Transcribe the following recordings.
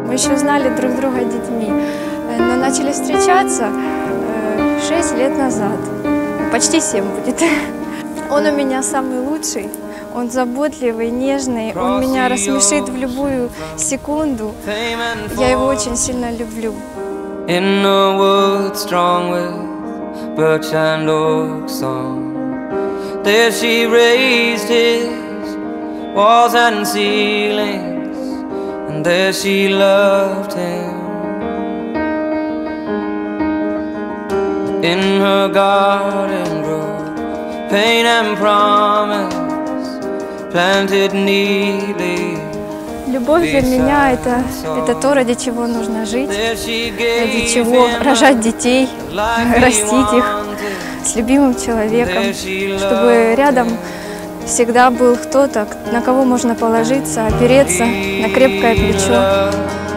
Мы еще знали друг друга детьми, но начали встречаться 6 лет назад. Почти 7 будет. Он у меня самый лучший. Он заботливый, нежный. Он меня рассмешит в любую секунду. Я его очень сильно люблю. In a wood strong with birch and oak song, there she raised his walls and ceilings, and there she loved him. In her garden grew pain and promise, planted neatly. Любовь для меня это то, ради чего нужно жить, ради чего рожать детей, растить их с любимым человеком, чтобы рядом всегда был кто-то, на кого можно положиться, опереться на крепкое плечо.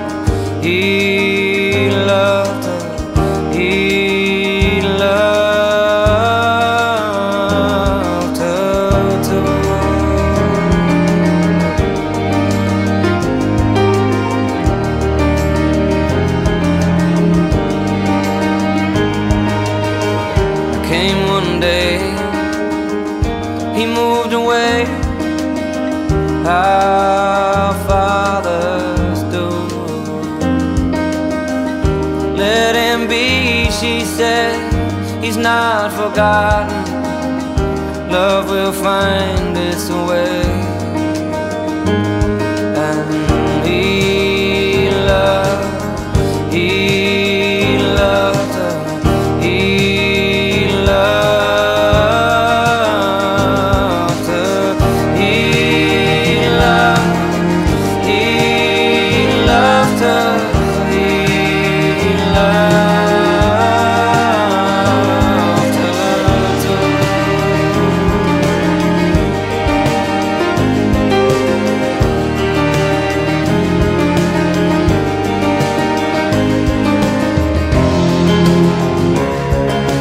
Came one day, he moved away, our fathers do. Let him be, she said, he's not forgotten. Love will find its way. And he loved her.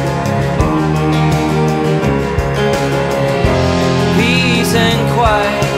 Peace and quiet